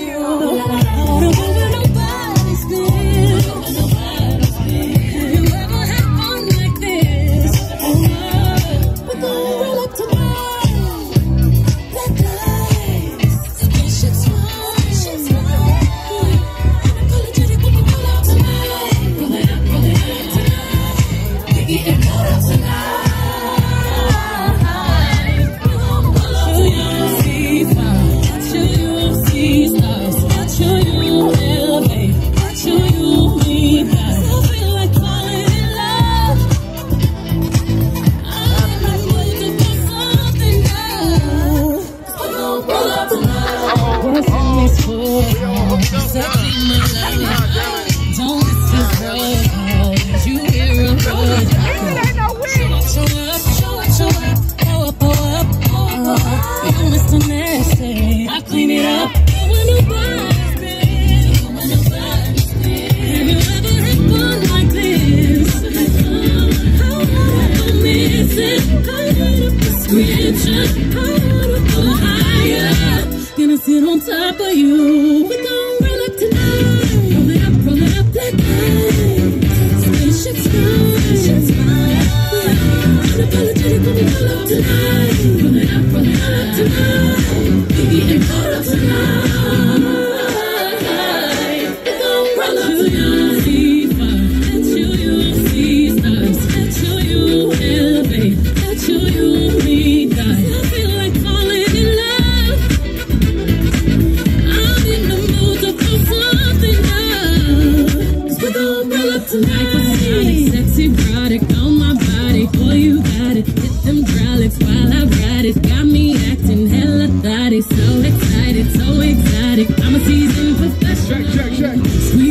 you. I wanna go where nobody's been. Have you ever had fun like this? We're gonna roll up tonight. Black lights, spaceships fly. Unapologetic when we roll out tonight. Roll it up tonight. We're getting caught up tonight. I clean it up. Have you ever had fun like this? How miss it? Call it a prescription. I wanna go higher. Gonna sit on top of you. We gon' roll up tonight. Roll it up, that night. Spaceships fly. Unapologetic when we roll up tonight. Roll it up tonight. We're getting caught up tonight. We're gon' roll up tonight. Let you see stars. Let you elevate. Let you breathe. I feel like falling in love. I'm in the mood to feel something up. 'Cause we're gon' roll up tonight. Sexy product on my body. Boy, you got it. Hit them hydraulics while I ride it. Got me acting hella thotty. So excited, so exotic. I'm a seasoned professional. Check.